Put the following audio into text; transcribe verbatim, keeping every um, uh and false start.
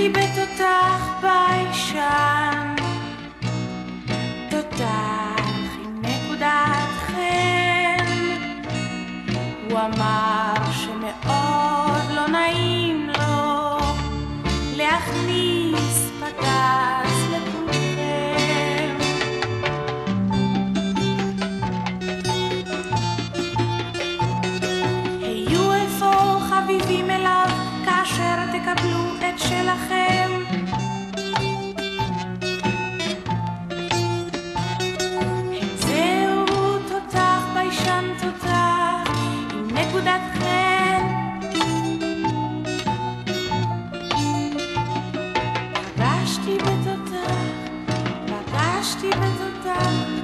בתותח ביישן, תותח עם נקודת חן. הוא אמר שמאוד לא נעים לו להכניס פגז לכולכם. היו אפוא חביבים אליו כאשר תקבלו את שלכם. זהו תותח ביישן, תותח עם נקודת חן. פגשתי בתותח, פגשתי בתותח